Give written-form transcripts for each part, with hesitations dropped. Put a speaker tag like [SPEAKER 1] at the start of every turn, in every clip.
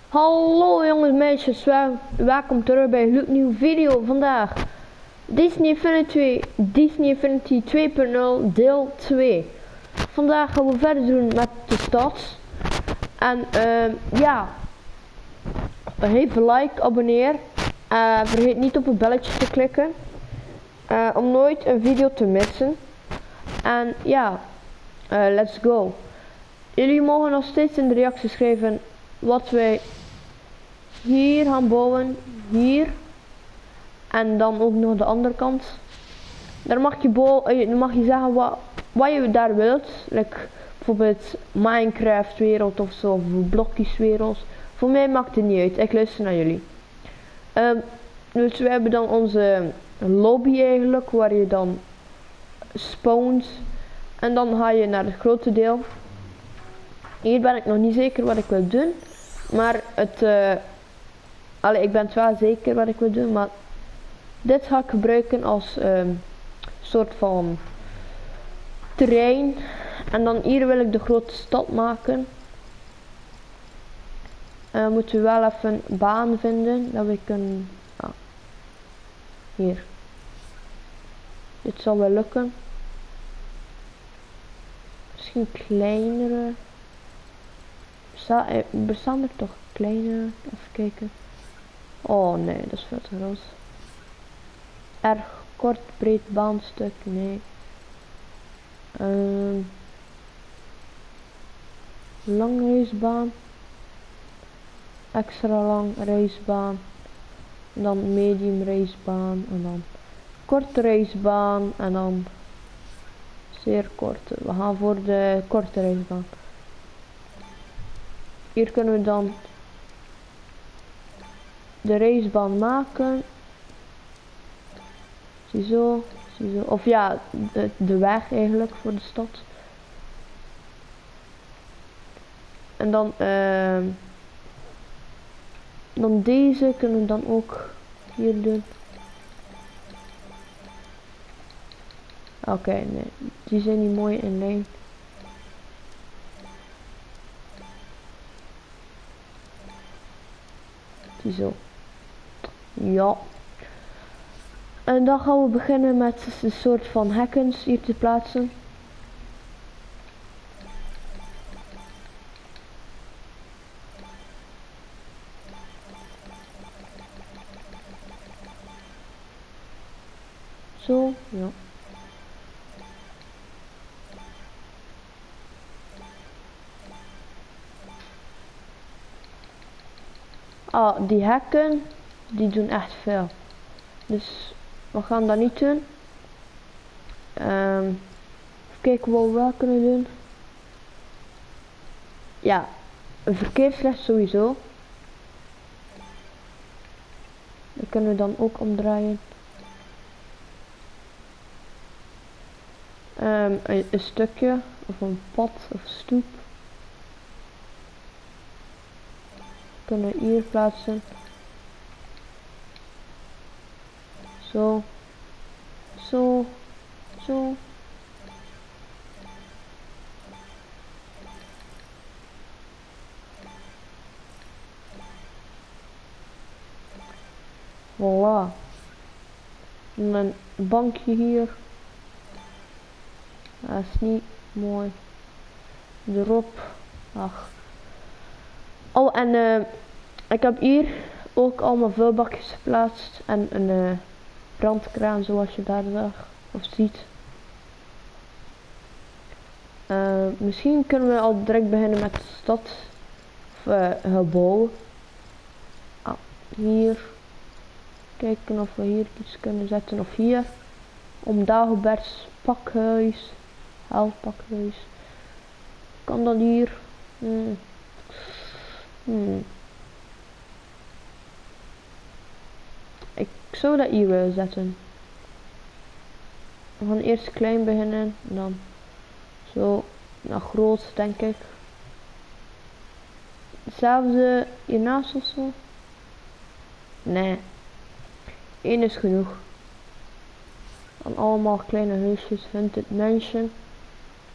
[SPEAKER 1] Hallo jongens, meisjes, welkom terug bij een gloednieuwe video vandaag. Disney Infinity 2.0 deel 2. Vandaag gaan we verder doen met de stad. En ja, even like, abonneer. Vergeet niet op het belletje te klikken. Om nooit een video te missen. En ja, let's go. Jullie mogen nog steeds in de reacties schrijven wat wij hier gaan bouwen, hier. En dan ook nog de andere kant. Daar mag je zeggen wat je daar wilt. Like, bijvoorbeeld Minecraft wereld of zo, of blokjes wereld. Voor mij maakt het niet uit, ik luister naar jullie. Dus we hebben dan onze lobby eigenlijk, waar je dan spawnt. En dan ga je naar het grote deel. Hier ben ik nog niet zeker wat ik wil doen. Maar ik ben het wel zeker wat ik wil doen. Maar dit ga ik gebruiken als soort van terrein. En dan hier wil ik de grote stad maken. Moeten we wel even een baan vinden. Dat we kunnen... hier. Dit zal wel lukken. Misschien kleinere. Bestaan er toch kleinere? Even kijken. Oh nee, dat is veel te groot. Erg kort, breed baanstuk, nee. Lang racebaan. Extra lang racebaan. En dan medium racebaan. En dan korte racebaan. En dan zeer korte. We gaan voor de korte racebaan. Hier kunnen we dan de racebaan maken. Ziezo, ziezo. Of ja, de weg eigenlijk voor de stad. En dan deze kunnen we dan ook hier doen. Oké, nee, die zijn niet mooi in lijn. Ziezo. Ja. En dan gaan we beginnen met een soort van hekkens hier te plaatsen. Zo, ja. Die hekken, die doen echt veel. Dus we gaan dat niet doen. Even kijken wat we wel kunnen doen. Ja, een verkeerslicht sowieso. Dat kunnen we dan ook omdraaien. Een stukje of een pad of stoep. Kunnen we hier plaatsen. Zo. Zo. Zo. Voilà. En een bankje hier. Dat is niet mooi. Erop. Ach. Oh, en ik heb hier ook allemaal vuilbakjes geplaatst. En een brandkraan zoals je daar zag. Of ziet. Misschien kunnen we al direct beginnen met de stad. Of gebouwen. Hier. Kijken of we hier iets kunnen zetten. Of hier. Om Dagoberts pakhuis. Pakhuis. Kan dat hier? Ik zou dat hier willen zetten. We gaan eerst klein beginnen. En dan zo naar groot, denk ik. Hetzelfde hiernaast of zo? Nee. 1 is genoeg. Dan allemaal kleine huisjes. Vintage Mansion.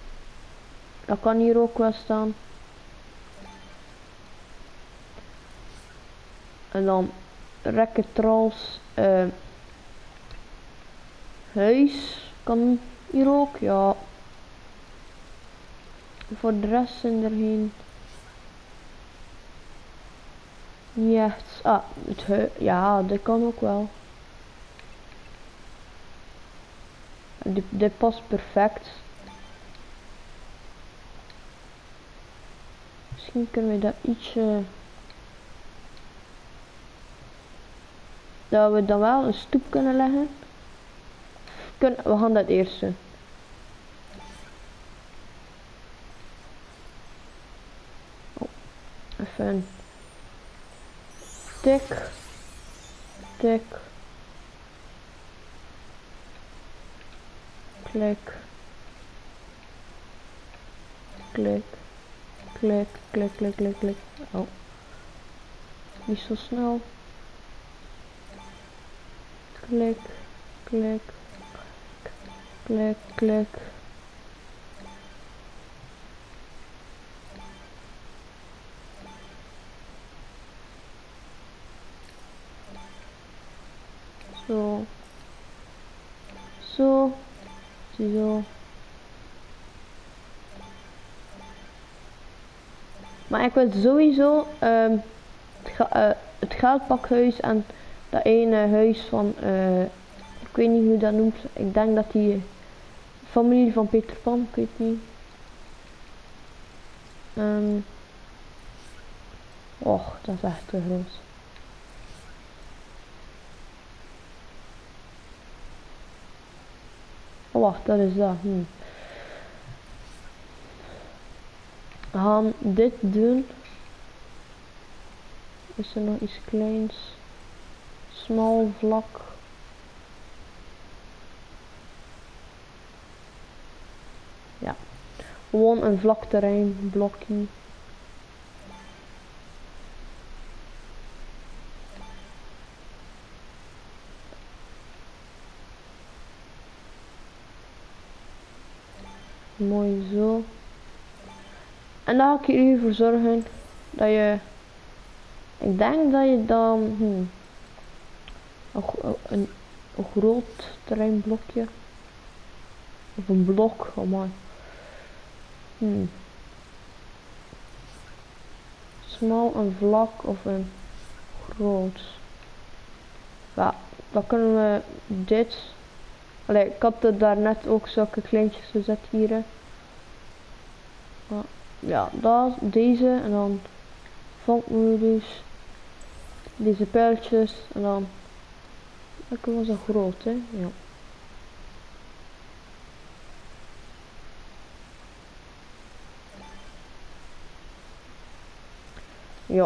[SPEAKER 1] Dat kan hier ook wel staan. En dan Rekketrals huis kan hier ook, ja. Voor de rest zijn er geen. Niet echt. Ah, het huis. Ja, dit kan ook wel. Dit past perfect. Misschien kunnen we dat ietsje. Dat we dan wel een stoep kunnen leggen. We gaan dat eerste. Oh, even een tik. Tik. Klik. Klik. Klik, klik, klik, klik, klik. Oh. Niet zo snel. Klik, klik. Klik, klik. Zo. Zo. Zo. Maar ik wil sowieso het geldpakhuis en dat ene huis van, ik weet niet hoe dat noemt. Ik denk dat die familie van Peter Pan, ik weet niet. Och, dat is echt te groot. Oh, wacht, dat is dat. We gaan dit doen. Is er nog iets kleins? Smal vlak. Ja. Gewoon een vlak terrein, blokje. Mooi zo. En dan ga ik hier voor zorgen dat je, ik denk dat je dan een groot terreinblokje of een blok, oh man. Smal, een vlak of een groot. Ja, dan kunnen we dit. Allee, ik had er daarnet ook zulke kleintjes gezet hier. Ja, dat, deze en dan vankmodus, deze pijltjes en dan. Dat was zo groot, hè? Ja. Ja.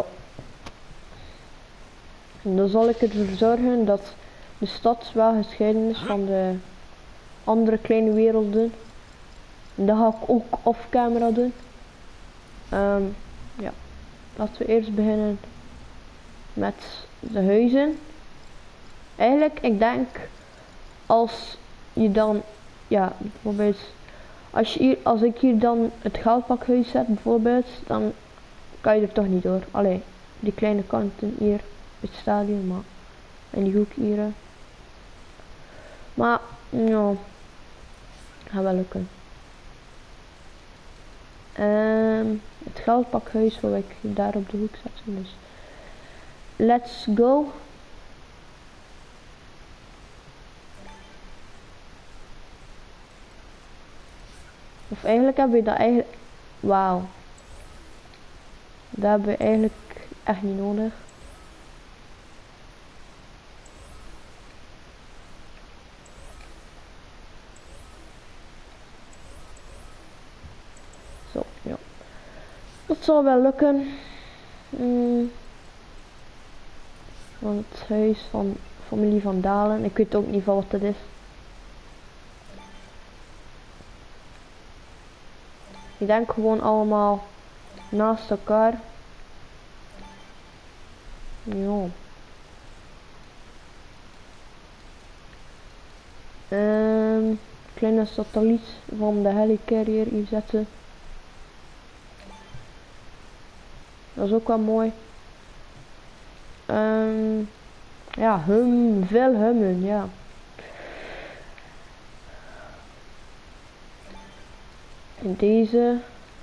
[SPEAKER 1] En dan zal ik ervoor zorgen dat de stad wel gescheiden is van de andere kleine werelden. En dat ga ik ook off camera doen. Ja. Laten we eerst beginnen met de huizen. Eigenlijk, ik denk als je dan, ja, bijvoorbeeld als ik hier dan het goudpakhuis zet bijvoorbeeld, dan kan je er toch niet door. Allee, die kleine kanten hier, het stadion, maar en die hoek hier. Maar ja, gaat wel lukken. Het goudpakhuis wil ik daar op de hoek zetten, dus let's go. Of eigenlijk hebben we dat eigenlijk, wauw, dat hebben we eigenlijk echt niet nodig. Zo, ja. Dat zal wel lukken. Want het huis van familie van Dalen, ik weet ook niet van wat het is. Ik denk gewoon allemaal naast elkaar. Ja. Kleine satelliet van de helicarrier hier zetten. Dat is ook wel mooi. Ja, veel hummen, ja. En deze.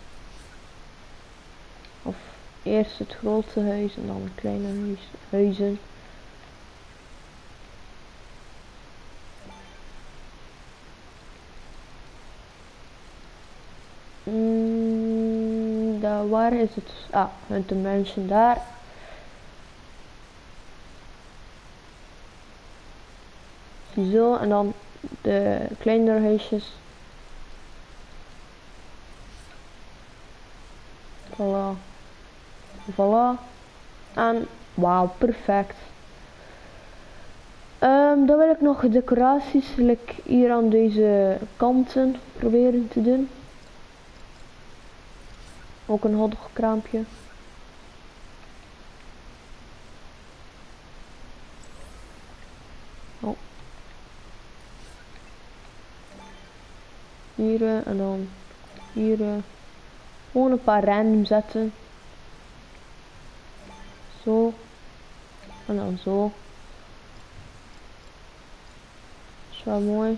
[SPEAKER 1] Of eerst het grote huis en dan een kleine huizen. Daar, waar is het? Ah, Hunter Mansion daar. Zo, en dan de kleinere huisjes. Voilà. Voilà. En wauw, perfect. Dan wil ik nog decoraties hier aan deze kanten proberen te doen. Ook een hotdogkraampje. Oh. Hier en dan hier. Gewoon een paar random zetten. Zo. En dan zo. Dat is wel mooi.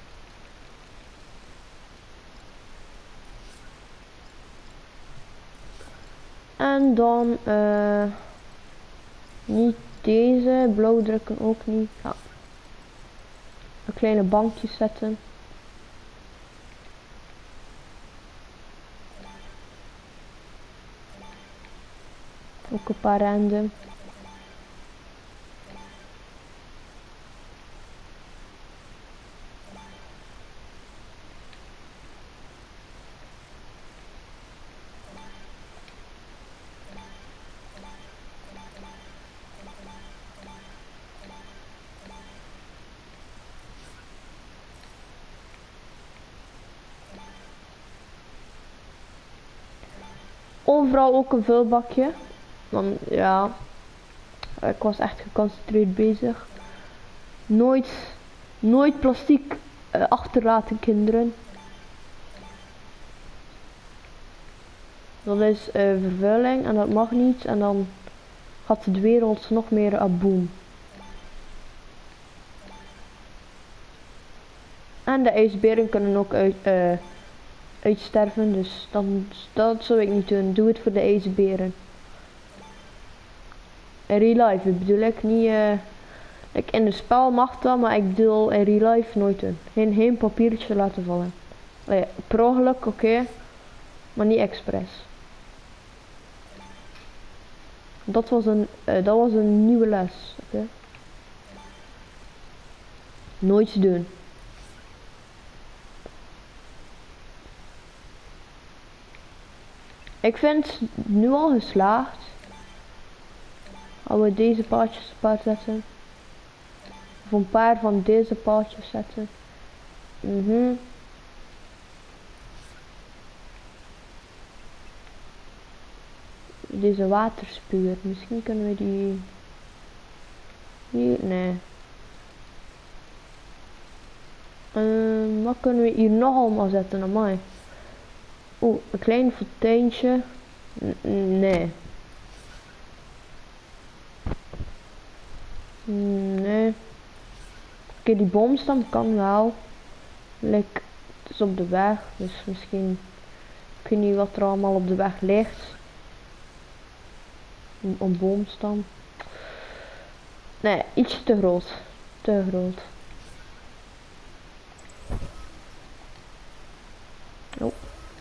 [SPEAKER 1] En dan niet deze, blauwdrukken ook niet. Ja. Een kleine bankjes zetten. Ook een paar random. Overal ook een vulbakje. Dan ja, ik was echt geconcentreerd bezig. Nooit plastic achterlaten, kinderen. Dat is vervuiling en dat mag niet. En dan gaat de wereld nog meer boom. En de ijsberen kunnen ook uitsterven, dus dat zou ik niet doen. Doe het voor de ijsberen. In real life bedoel ik niet. In het spel mag dat, maar ik bedoel in real life nooit doen. Geen papiertje laten vallen. Per ongeluk, oké, maar niet expres. Dat was een nieuwe les, oké. Nooit doen. Ik vind het nu al geslaagd. Als we deze paadjes apart zetten. Of een paar van deze paadjes zetten. Deze waterspuur. Misschien kunnen we die... Hier, nee. Wat kunnen we hier nog allemaal zetten? Amai. Oeh, een klein fonteintje. Nee. Nee. Oké, die boomstam kan wel. Het is op de weg, dus misschien... Ik weet niet wat er allemaal op de weg ligt. Een boomstam. Nee, iets te groot. Te groot. Oh.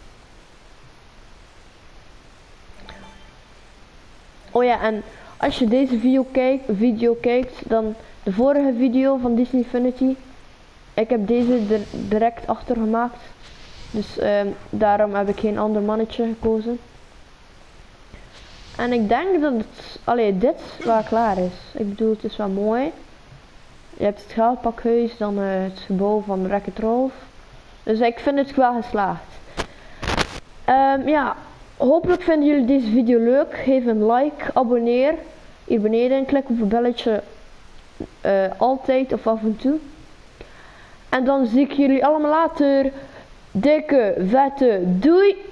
[SPEAKER 1] Oh ja, en als je deze video kijkt, dan de vorige video van Disneyfinity. Ik heb deze direct achter gemaakt. Dus daarom heb ik geen ander mannetje gekozen. En ik denk dat dit wel klaar is. Ik bedoel, het is wel mooi. Je hebt het geldpakhuis, dan het gebouw van Wreck-It Ralph. Dus ik vind het wel geslaagd. Ja, hopelijk vinden jullie deze video leuk. Geef een like, abonneer hier beneden. Klik op het belletje altijd of af en toe. En dan zie ik jullie allemaal later. Dikke, vette doei!